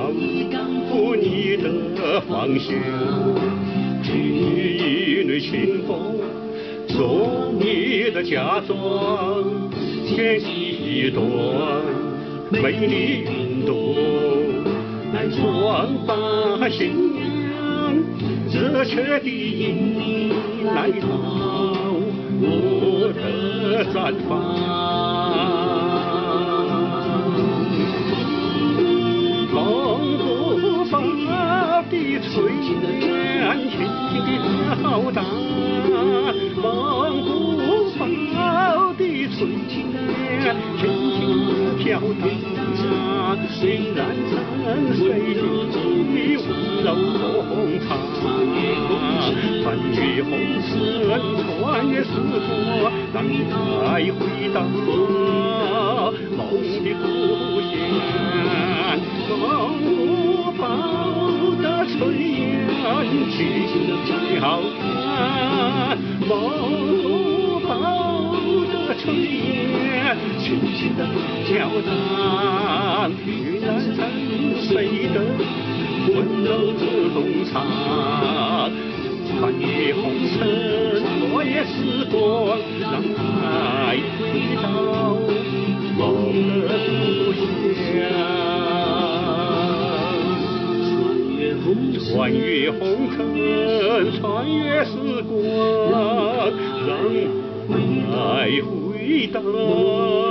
负你的方向，一缕清风做你的嫁妆，牵一段美丽云朵来装扮新娘，热切地迎你来到我的毡房。蒙古包的炊烟轻轻地飘荡，蒙古包的炊烟轻轻地飘荡，虽然曾随你温柔红茶，穿越红尘，穿越时光，让你再回到梦的故乡。蒙古包的炊烟轻轻地飘荡，蒙古包的炊烟轻轻地飘荡，依然曾随的温柔红茶，穿越红尘，穿越时光，让爱回到梦的故乡。穿越红尘，穿越时光，让爱回到